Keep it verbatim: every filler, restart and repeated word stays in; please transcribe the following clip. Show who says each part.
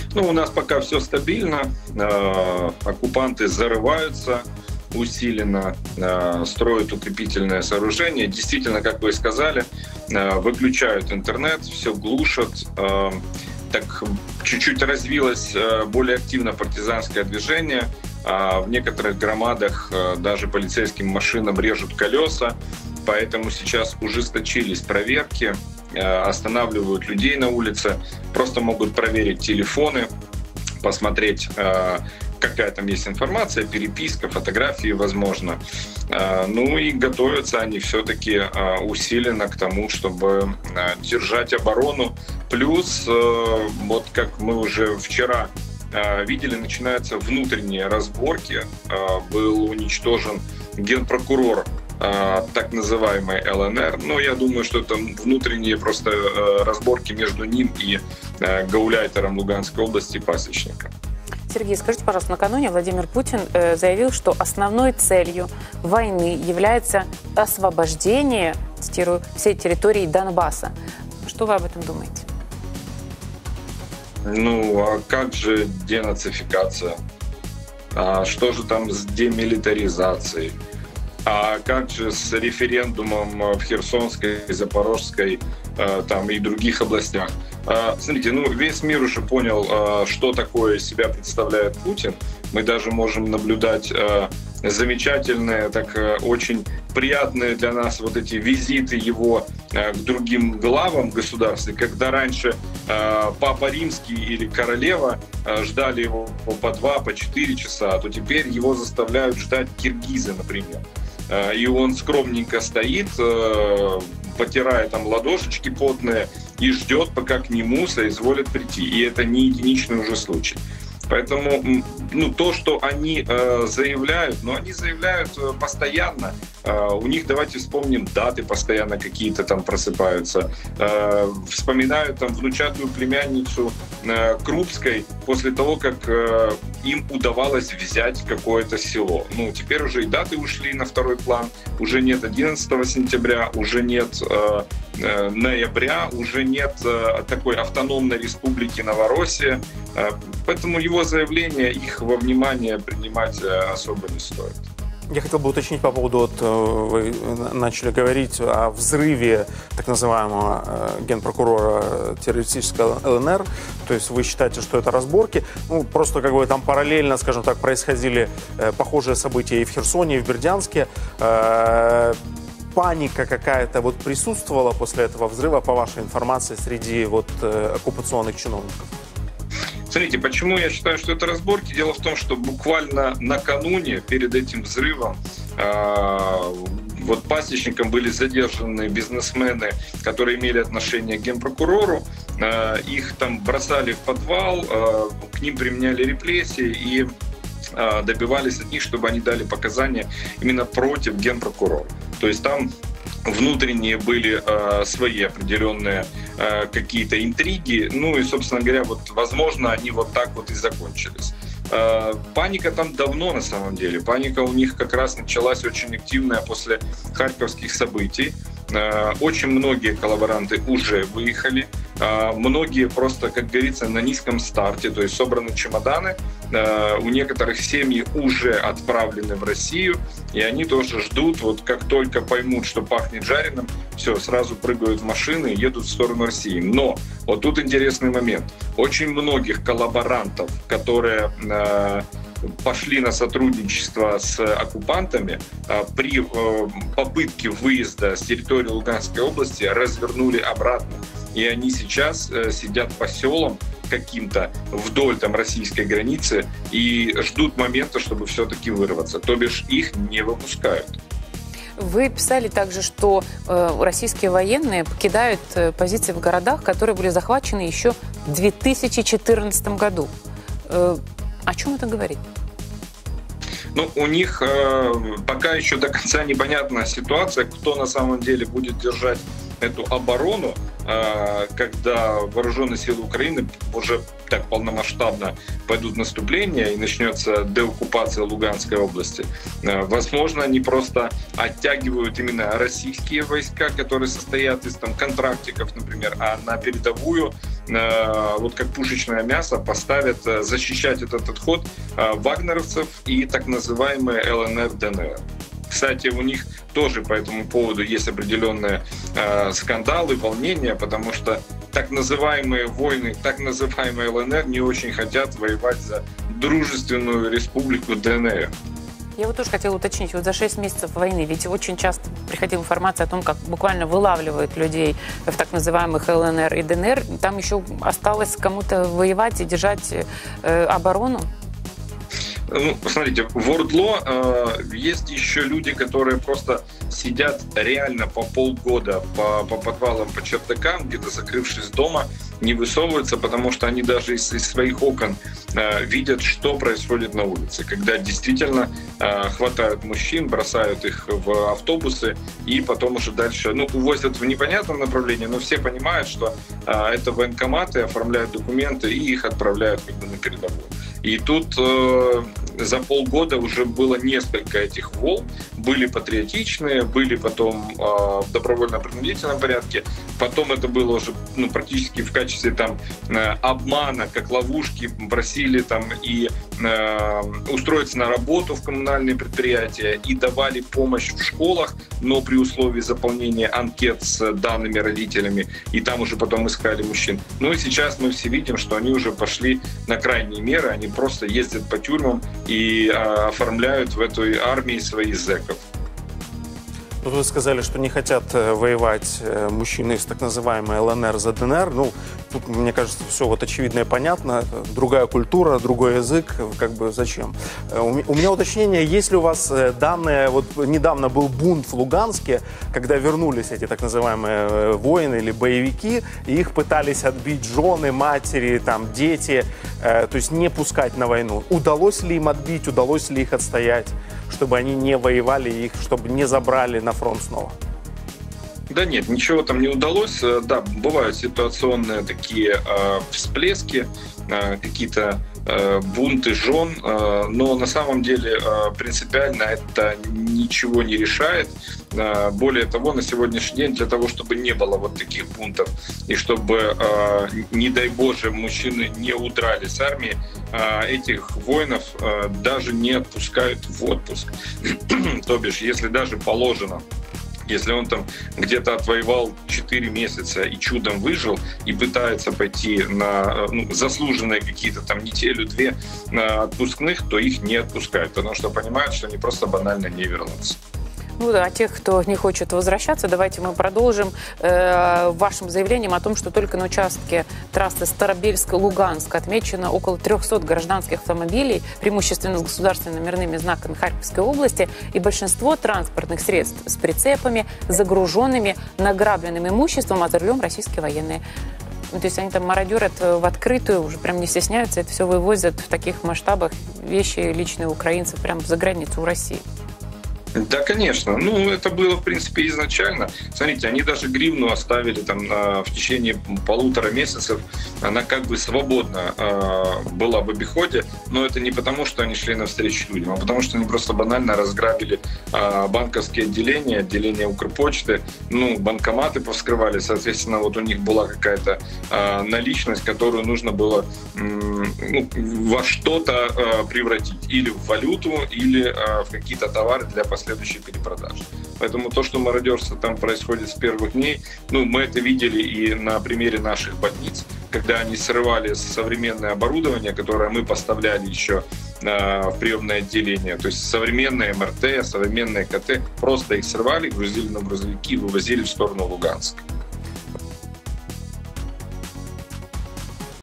Speaker 1: Ну, у нас пока все стабильно. Оккупанты зарываются усиленно, строят укрепительное сооружение. Действительно, как вы и сказали, выключают интернет, все глушат. Так чуть-чуть развилось более активно партизанское движение. В некоторых громадах даже полицейским машинам режут колеса. Поэтому сейчас ужесточились проверки, останавливают людей на улице, просто могут проверить телефоны, посмотреть, какая там есть информация, переписка, фотографии, возможно. Ну и готовятся они все-таки усиленно к тому, чтобы держать оборону. Плюс, вот как мы уже вчера видели, начинаются внутренние разборки. Был уничтожен генпрокурор так называемой эл эн эр. Но я думаю, что это внутренние просто разборки между ним и гауляйтером Луганской области Пасечником.
Speaker 2: Сергей, скажите, пожалуйста, накануне Владимир Путин заявил, что основной целью войны является освобождение, цитирую, всей территории Донбасса. Что вы об этом думаете?
Speaker 1: Ну, а как же денацификация? А что же там с демилитаризацией? А как же с референдумом в Херсонской, Запорожской там, и других областях? Смотрите, ну, весь мир уже понял, что такое из себя представляет Путин. Мы даже можем наблюдать замечательные, так очень приятные для нас вот эти визиты его к другим главам государств. Когда раньше Папа Римский или королева ждали его по два, по четыре часа, то теперь его заставляют ждать киргизы, например. И он скромненько стоит, потирая там ладошечки потные, и ждет, пока к нему соизволят прийти. И это не единичный уже случай. Поэтому ну, то, что они э, заявляют, но они заявляют э, постоянно. Э, у них, давайте вспомним, даты постоянно какие-то там просыпаются. Э, вспоминают там внучатую племянницу э, Крупской после того, как э, им удавалось взять какое-то село. Ну, теперь уже и даты ушли на второй план. Уже нет одиннадцатого сентября, уже нет э, э, ноября, уже нет э, такой автономной республики Новороссия. Э, поэтому его заявления, их во внимание принимать особо не стоит.
Speaker 3: Я хотел бы уточнить по поводу, вот, вы начали говорить о взрыве так называемого генпрокурора террористического эл эн эр, то есть вы считаете, что это разборки, ну, просто как бы там параллельно, скажем так, происходили похожие события и в Херсоне, и в Бердянске. Паника какая-то вот присутствовала после этого взрыва, по вашей информации, среди вот оккупационных чиновников?
Speaker 1: Смотрите, почему я считаю, что это разборки? Дело в том, что буквально накануне, перед этим взрывом, э, вот пасечникам были задержаны бизнесмены, которые имели отношение к генпрокурору. Э, их там бросали в подвал, э, к ним применяли репрессии и э, добивались от них, чтобы они дали показания именно против генпрокурора. То есть там внутренние были э, свои определенные э, какие-то интриги, ну и, собственно говоря, вот, возможно, они вот так вот и закончились. Э, паника там давно, на самом деле. Паника у них как раз началась очень активная после харьковских событий. Э, очень многие коллаборанты уже выехали. Э, многие просто, как говорится, на низком старте, то есть собраны чемоданы. Э, у некоторых семьи уже отправлены в Россию, и они тоже ждут, вот как только поймут, что пахнет жареным, все, сразу прыгают в машины и едут в сторону России. Но вот тут интересный момент. Очень многих коллаборантов, которые э, пошли на сотрудничество с оккупантами, э, при э, попытке выезда с территории Луганской области развернули обратно. И они сейчас э, сидят по селам каким-то вдоль там российской границы и ждут момента, чтобы все-таки вырваться. То бишь их не выпускают.
Speaker 2: Вы писали также, что э, российские военные покидают э, позиции в городах, которые были захвачены еще в две тысячи четырнадцатом году. Э, о чем это говорит?
Speaker 1: Ну, у них э, пока еще до конца непонятна ситуация, кто на самом деле будет держать эту оборону. когда вооруженные силы Украины уже так полномасштабно пойдут в наступление и начнется деоккупация Луганской области, возможно, они просто оттягивают именно российские войска, которые состоят из там контрактиков, например, а на передовую, вот как пушечное мясо, поставят защищать этот отход вагнеровцев и так называемые ЛНР, ДНР. Кстати, у них тоже по этому поводу есть определенные э, скандалы, волнения, потому что так называемые войны, так называемые ЛНР не очень хотят воевать за дружественную республику ДНР.
Speaker 2: Я вот тоже хотела уточнить, вот за шесть месяцев войны, ведь очень часто приходила информация о том, как буквально вылавливают людей в так называемых ЛНР и ДНР. Там еще осталось кому-то воевать и держать э, оборону.
Speaker 1: Ну, посмотрите, в ОРДЛО э, есть еще люди, которые просто сидят реально по полгода по, по подвалам, по чердакам, где-то закрывшись дома, не высовываются, потому что они даже из, из своих окон э, видят, что происходит на улице. Когда действительно э, хватают мужчин, бросают их в автобусы и потом уже дальше, ну, увозят в непонятном направлении, но все понимают, что э, это военкоматы, оформляют документы и их отправляют как бы на передовую. И тут э, за полгода уже было несколько этих волн. Были патриотичные, были потом э, в добровольно-принудительном порядке. Потом это было уже ну, практически в качестве там, э, обмана, как ловушки. Просили там и э, устроиться на работу в коммунальные предприятия и давали помощь в школах, но при условии заполнения анкет с данными родителями. И там уже потом искали мужчин. Ну и сейчас мы все видим, что они уже пошли на крайние меры. Они просто ездят по тюрьмам и а, оформляют в этой армии своих зэков.
Speaker 3: Вы сказали, что не хотят воевать мужчины из так называемой ЛНР за ДНР. Ну, тут, мне кажется, все вот очевидно и понятно. Другая культура, другой язык. Как бы зачем? У меня уточнение, есть ли у вас данные... Вот недавно был бунт в Луганске, когда вернулись эти так называемые воины или боевики, и их пытались отбить жены, матери, там, дети, то есть не пускать на войну. Удалось ли им отбить, удалось ли их отстоять, чтобы они не воевали, их, чтобы не забрали на фронт снова?
Speaker 1: Да нет, ничего там не удалось. Да, бывают ситуационные такие э, всплески, э, какие-то э, бунты жен, э, но на самом деле э, принципиально это ничего не решает. Э, более того, на сегодняшний день для того, чтобы не было вот таких бунтов и чтобы, э, не дай Боже, мужчины не удрали с армии, э, этих воинов э, даже не отпускают в отпуск. То бишь, если даже положено, если он там где-то отвоевал четыре месяца и чудом выжил и пытается пойти на ну, заслуженные какие-то там неделю-две отпускных, то их не отпускают, потому что понимают, что они просто банально не вернутся.
Speaker 2: Ну да, тех, кто не хочет возвращаться, давайте мы продолжим э, вашим заявлением о том, что только на участке трассы Старобельск-Луганск отмечено около трёхсот гражданских автомобилей, преимущественно с государственными номерными знаками Харьковской области, и большинство транспортных средств с прицепами, загруженными награбленным имуществом, а за рулем российские военные. Ну, то есть они там мародерят в открытую, уже прям не стесняются, это все вывозят в таких масштабах, вещи личные украинцев прям за границу в России.
Speaker 1: Да, конечно. Ну, это было, в принципе, изначально. Смотрите, они даже гривну оставили там в течение полутора месяцев. Она как бы свободно была в обиходе, но это не потому, что они шли навстречу людям, а потому что они просто банально разграбили банковские отделения, отделения Укрпочты, ну, банкоматы повскрывали, соответственно, вот у них была какая-то наличность, которую нужно было ну, во что-то превратить. Или в валюту, или в какие-то товары для последующих следующей перепродажи. Поэтому то, что мародерство там происходит с первых дней, ну, мы это видели и на примере наших больниц, когда они срывали современное оборудование, которое мы поставляли еще э, в приемное отделение, то есть современные эм эр тэ, современные ка тэ, просто их срывали, грузили на грузовики и вывозили в сторону Луганска.